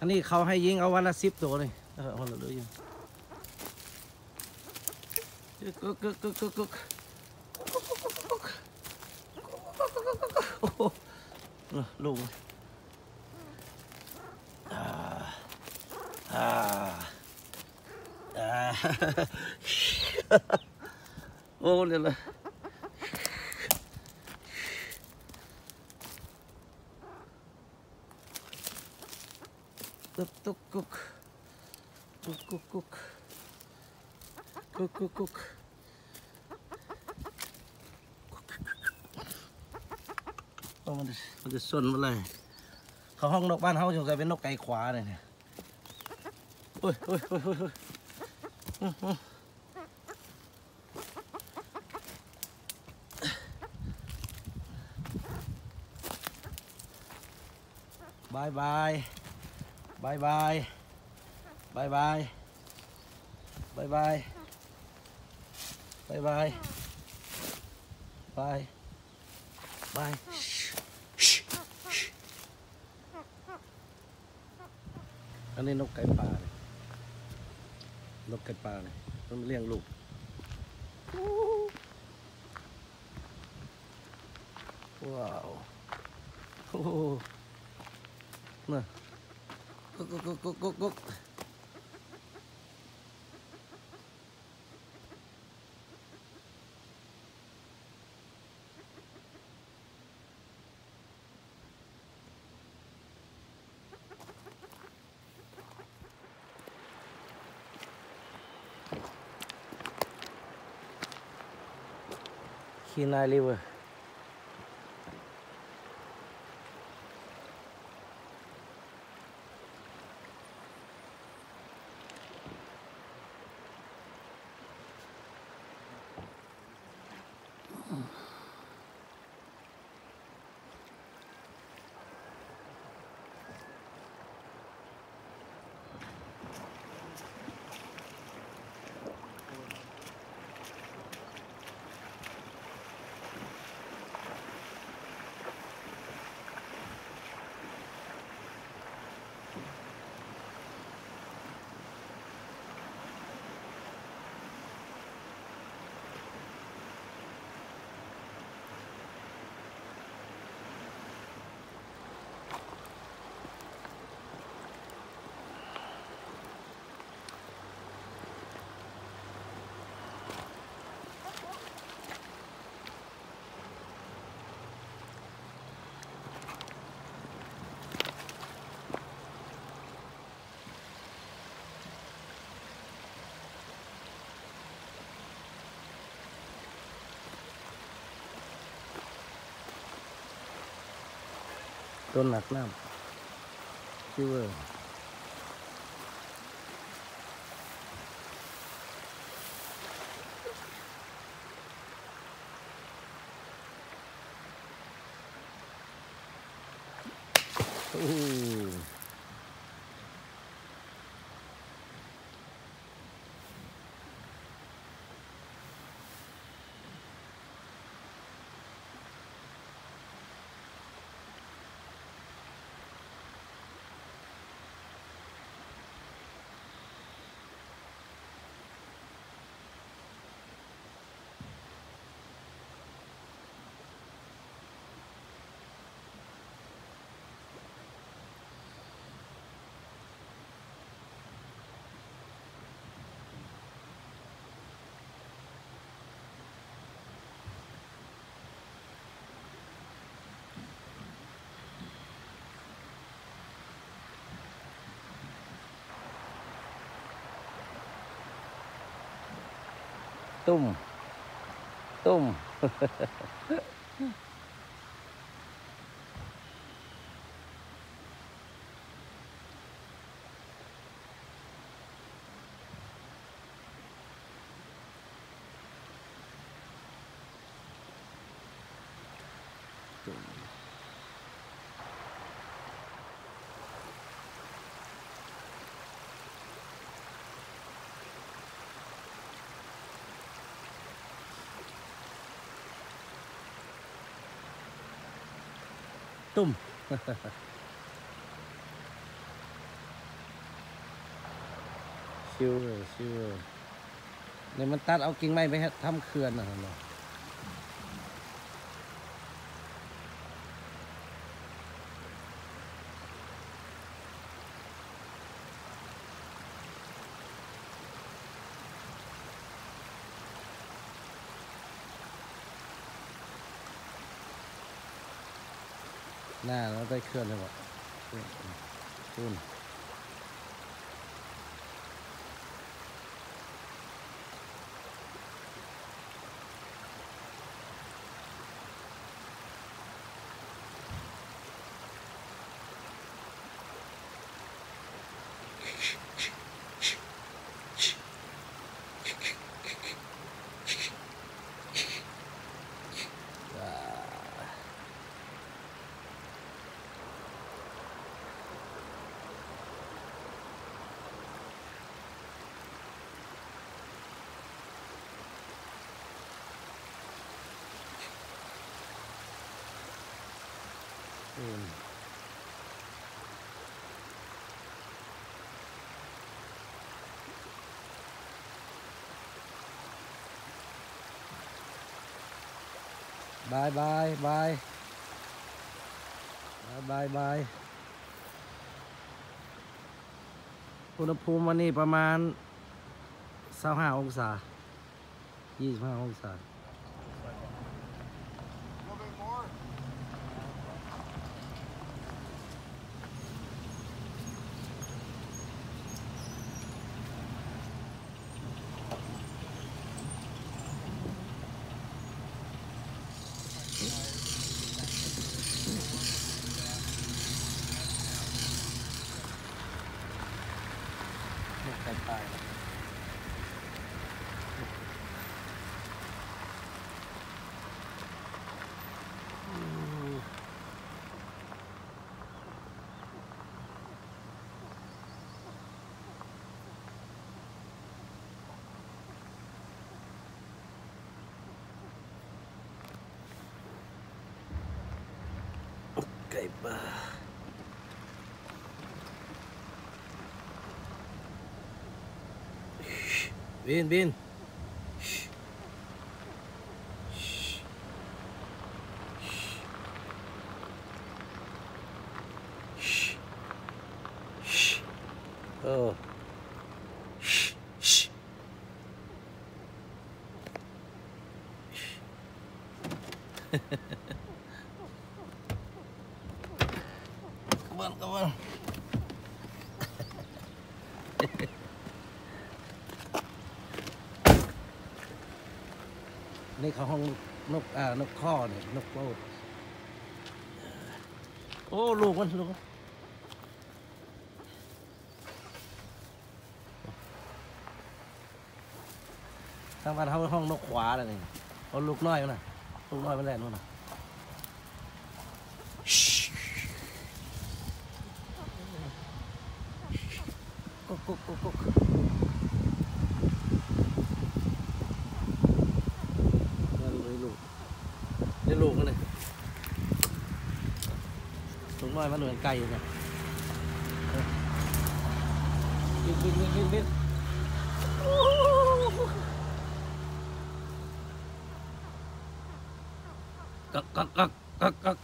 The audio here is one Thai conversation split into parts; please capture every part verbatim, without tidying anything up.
อันนี้เขาให้ยิงเอาวันละสิบตัวเลยเออวันละเลยกึกกึกกึกกึกกึกโอ้โหลูกอ่าอ่าอ่าโอ้เนี่ยเลยกุกกุกกุกกุกกุกกุกกุกกุกกุกมันจะมันจะส่วนอะไรเขาห้องนกบ้านเขาสงสัยเป็นนกไก่ขวาเนี่ยโอ้ยโอ้ยโอ้ยโอ้ยบายบายบายบายบายบายบายบายบายบายบายบายอันนี้นกไก่ป่าเลยนกไก่ป่าเลยต้องเลี้ยงลูกว้าวโอ้โหน่ะกุ๊กกุ๊กกุ๊กกุ๊กกุ๊กขี้นายลิเวอร์ต้นหนักน้ำซิเวอร์โอ้ตุ้มตุ้มตุ้มชิวเลยชิวเลยเนี่ยมันตัดเอากิ่งไม้ไปทำเขื่อนนะครับเนาะหน้าแล้วได้เคลื่อนเลยหมดขึ้นอืมบายบายบายบายบายอุณหภูมิวันนี้ประมาณสิบห้าองศายี่สิบห้าองศาไก่ตายไก่ป่าบินบินเออกระเบื้องกระเบื้องนี่เขาห้องนกอ่านกข้อเนี่ยนกโลดโอ้ลูกมันลูกมันทางบ้านเขาห้องนกขวาอะไรนี่เอาลูกน้อยมันน่ะลูกน้อยมันแหลนมันน่ะกุ๊กกุ๊กกุ๊กกุ๊กนี่ลูกนี่ลูกมันเลยลูกน้อยมันเหมือนไก่เนี่ยบินบินบินบินบินกักกักกักกักกัก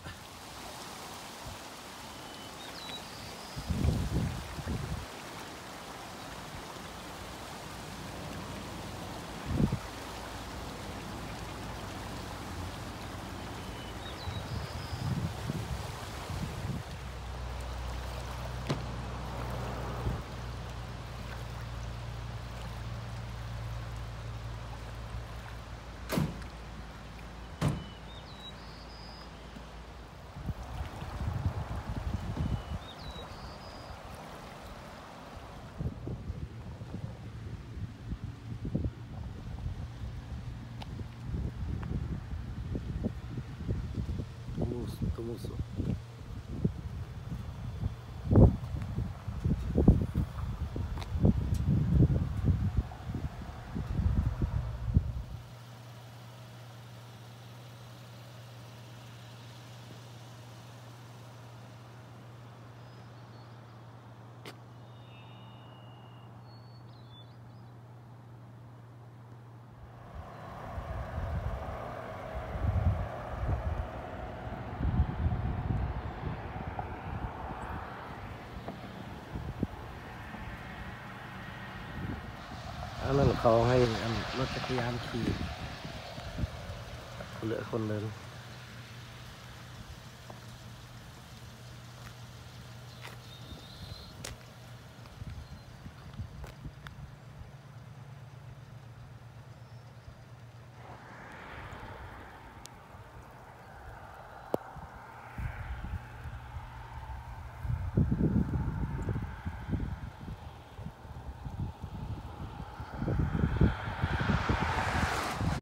ตัวมุสเขาให้อันรถจักรยานขี่เหลือคนหนึ่ง